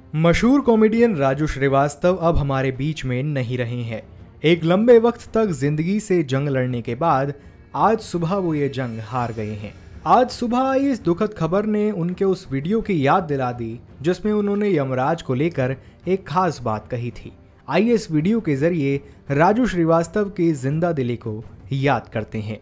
मशहूर कॉमेडियन राजू श्रीवास्तव अब हमारे बीच में नहीं रहे हैं। एक लंबे वक्त तक जिंदगी से जंग लड़ने के बाद आज सुबह वो ये जंग हार गए हैं। आज सुबह आई इस दुखद खबर ने उनके उस वीडियो की याद दिला दी जिसमें उन्होंने यमराज को लेकर एक खास बात कही थी। आइए इस वीडियो के जरिए राजू श्रीवास्तव की जिंदा दिली को याद करते हैं।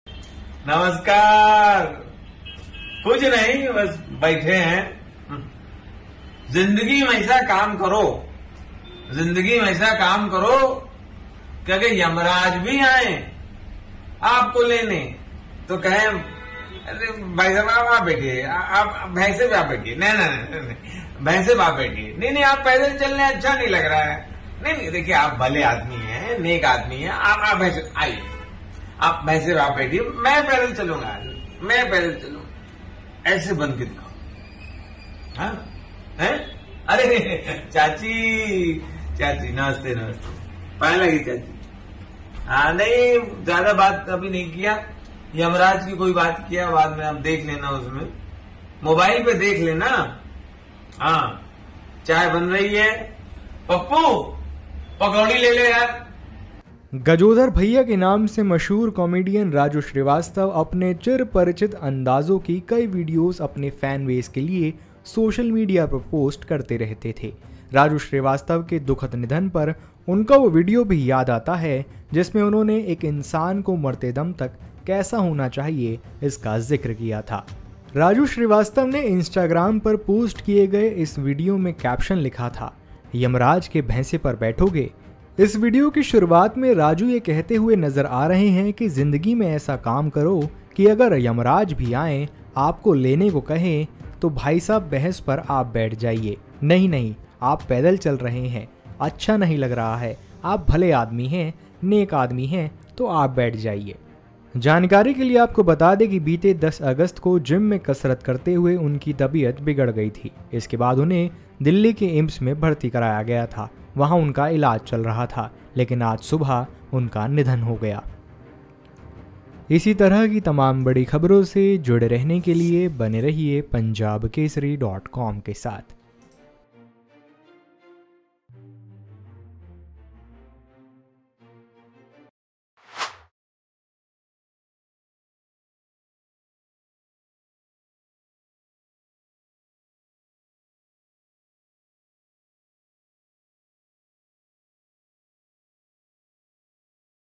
नमस्कार। कुछ नहीं, बस बैठे हैं। जिंदगी में ऐसा काम करो, जिंदगी में ऐसा काम करो कि अगर यमराज भी आए आपको लेने तो कहें अरे भाई साहब आप बैठिए, आप भैंसे पे आप बैठिए। नहीं, भैंसे पे आप बैठिए। नहीं, आप पैदल चलने अच्छा नहीं लग रहा है। नहीं, देखिए आप भले आदमी हैं, नेक आदमी हैं। आप भैंसे आइए, आप भैंसे पे आप बैठिए, मैं पैदल चलूंगा, मैं पैदल चलूंगा। ऐसे बन के दिखाओ। हाँ है? अरे चाची नमस्ते पाए लगी चाची। हाँ नहीं, ज्यादा बात अभी नहीं किया। यमराज की कोई बात किया बाद में आप देख लेना, उसमें मोबाइल पे देख लेना। हाँ चाय बन रही है, पप्पू पकौड़ी ले ले यार। गजोदर भैया के नाम से मशहूर कॉमेडियन राजू श्रीवास्तव अपने चिर परिचित अंदाजों की कई वीडियोस अपने फैन बेस के लिए सोशल मीडिया पर पोस्ट करते रहते थे। राजू श्रीवास्तव के दुखद निधन पर उनका वो वीडियो भी याद आता है जिसमें उन्होंने एक इंसान को मरते दम तक कैसा होना चाहिए इसका जिक्र किया था। राजू श्रीवास्तव ने इंस्टाग्राम पर पोस्ट किए गए इस वीडियो में कैप्शन लिखा था, यमराज के भैंसे पर बैठोगे। इस वीडियो की शुरुआत में राजू ये कहते हुए नजर आ रहे हैं कि जिंदगी में ऐसा काम करो कि अगर यमराज भी आए आपको लेने को कहें तो भाई साहब भैंस पर आप बैठ जाइए। नहीं, आप पैदल चल रहे हैं, अच्छा नहीं लग रहा है। आप भले आदमी हैं, नेक आदमी हैं, तो आप बैठ जाइए। जानकारी के लिए आपको बता दें कि बीते 10 अगस्त को जिम में कसरत करते हुए उनकी तबीयत बिगड़ गई थी। इसके बाद उन्हें दिल्ली के एम्स में भर्ती कराया गया था। वहां उनका इलाज चल रहा था, लेकिन आज सुबह उनका निधन हो गया। इसी तरह की तमाम बड़ी खबरों से जुड़े रहने के लिए बने रहिए पंजाबकेसरी.com के साथ।